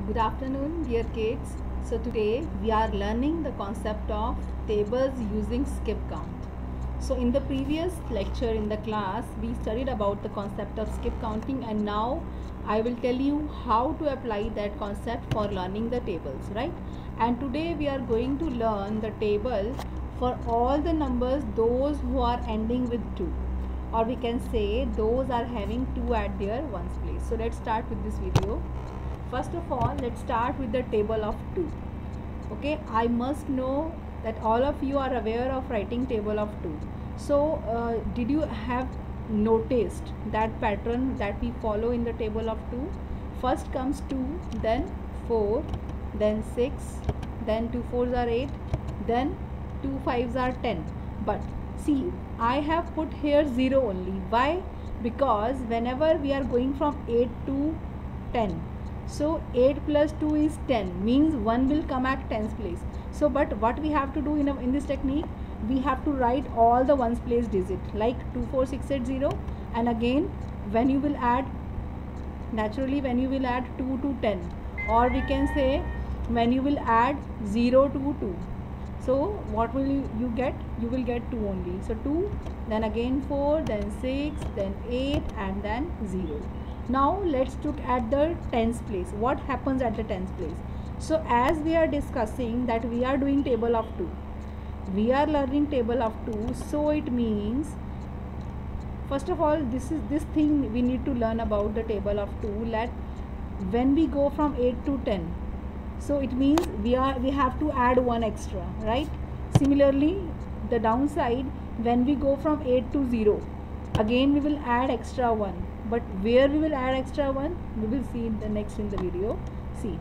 Good afternoon, dear kids. So today we are learning the concept of tables using skip count. So in the previous lecture in the class, we studied about the concept of skip counting, and now I will tell you how to apply that concept for learning the tables, right? And today we are going to learn the table for all the numbers those who are ending with 2, or we can say those are having 2 at their ones place. So let's start with this video. First of all, let's start with the table of 2. Okay, I must know that all of you are aware of writing table of 2. So did you have noticed that pattern that we follow in the table of 2? First comes 2, then 4, then 6, then 2 4s are 8, then 2 5s are 10. But see, I have put here 0 only. Why? Because whenever we are going from 8 to 10, so 8 plus 2 is 10, means 1 will come at 10th place. So but what we have to do in this technique, we have to write all the ones place digit, like 2 4 6 8 0, and again when you will add, naturally when you will add 2 to 10, or we can say when you will add 0 to 2, so what will you get? You will get 2 only. So 2, then again 4, then 6, then 8, and then 0. Now let's look at the tens place. What happens at the tens place? So as we are discussing that we are doing table of 2, we are learning table of 2, so it means first of all this thing we need to learn about the table of 2, that when we go from 8 to 10, so it means we have to add 1 extra, right? Similarly, the downside, when we go from 8 to 0, again we will add extra 1. But where we will add extra 1, we will see in the video. See,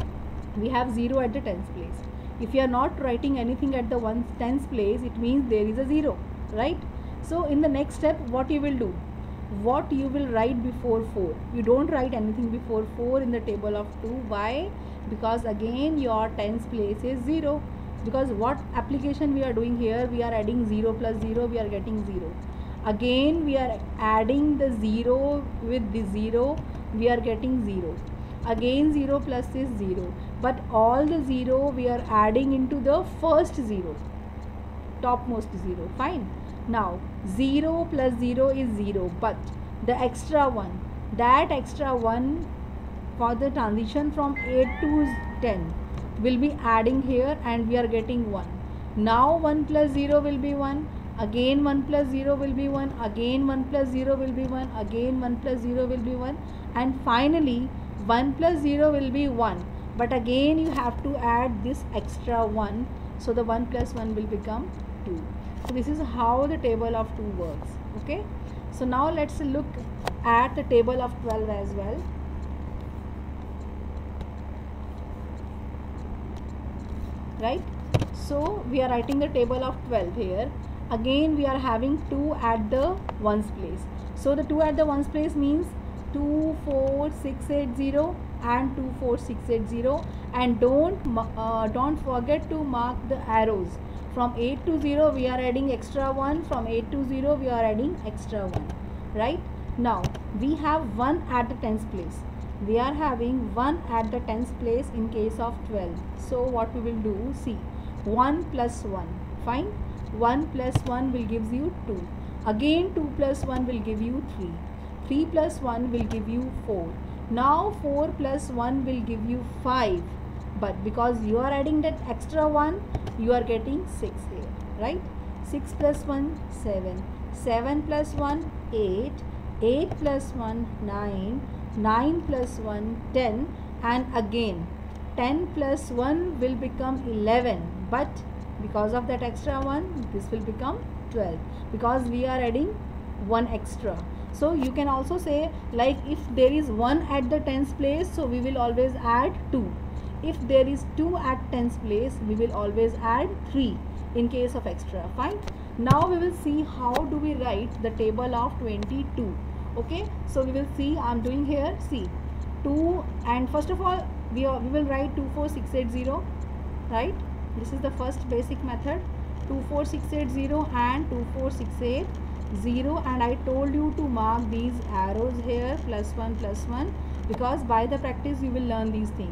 we have 0 at the tens place. If you are not writing anything at the tens place, it means there is a 0, right? So in the next step, what you will do? What you will write before 4? You don't write anything before 4 in the table of 2. Why? Because again your tens place is 0. Because what application we are doing here? We are adding 0 plus 0, we are getting 0. Again we are adding the 0 with the 0, we are getting 0. Again 0 plus is 0, but all the 0 we are adding into the first 0, topmost 0. Fine. Now 0 plus 0 is 0, but the extra 1, that extra 1 for the transition from 8 to 10 will be adding here, and we are getting 1. Now 1 plus 0 will be 1. Again 1 plus 0 will be 1, again 1 plus 0 will be 1, again 1 plus 0 will be 1, and finally 1 plus 0 will be 1. But again you have to add this extra 1, so the 1 plus 1 will become 2. So this is how the table of 2 works. Okay. So now let's look at the table of 12 as well. Right. So we are writing the table of 12 here. Again we are having 2 at the ones place. So the 2 at the ones place means 2 4 6 8 0 and 2 4 6 8 0, and don't forget to mark the arrows. From 8 to 0 we are adding extra 1, from 8 to 0 we are adding extra 1, right? Now we have 1 at the tens place. We are having 1 at the tens place in case of 12. So what we will do? See, 1 plus 1. Fine. 1 plus 1 will give you 2. Again 2 plus 1 will give you 3. 3 plus 1 will give you 4. Now 4 plus 1 will give you 5. But because you are adding that extra 1, you are getting 6 here, right? 6 plus 1, 7. 7 plus 1, 8. 8 plus 1, 9. 9 plus 1, 10. And again 10 plus 1 will become 11. But because of that extra 1, this will become 12, because we are adding 1 extra. So you can also say, like, if there is 1 at the tens place, so we will always add 2. If there is 2 at tens place, we will always add 3 in case of extra. Fine. Now we will see how do we write the table of 22. Okay, so we will see, I am doing here, see, 2, and first of all we will write 2 4 6 8 0, right? This is the first basic method. 2 4 6 8 0 and 2 4 6 8 0, and I told you to mark these arrows here, +1 +1, because by the practice you will learn these things.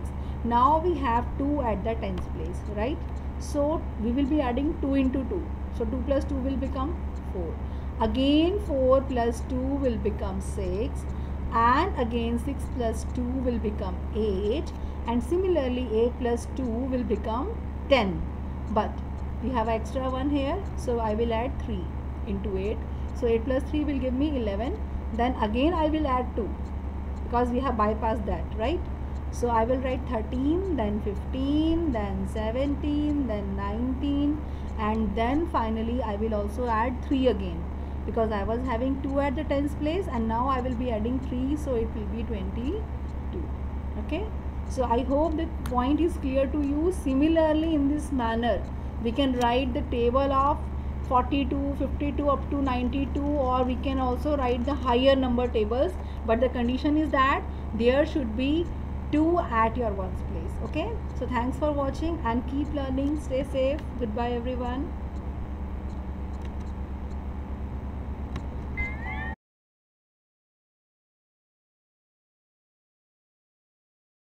Now we have 2 at the tens place, right? So we will be adding 2 into 2. So 2 plus 2 will become 4. Again 4 plus 2 will become 6. And again 6 plus 2 will become 8. And similarly 8 plus 2 will become 10. But we have extra one here. So I will add 3 into 8. So 8 plus 3 will give me 11. Then again I will add 2. Because we have bypassed that, right? So I will write 13, then 15, then 17, then 19, and then finally I will also add 3 again, because I was having 2 at the tens place and now I will be adding 3, so it will be 22. Okay, so I hope the point is clear to you. Similarly, in this manner we can write the table of 42, 52 up to 92, or we can also write the higher number tables, but the condition is that there should be 2 at your ones place. Okay, so thanks for watching and keep learning. Stay safe. Goodbye everyone.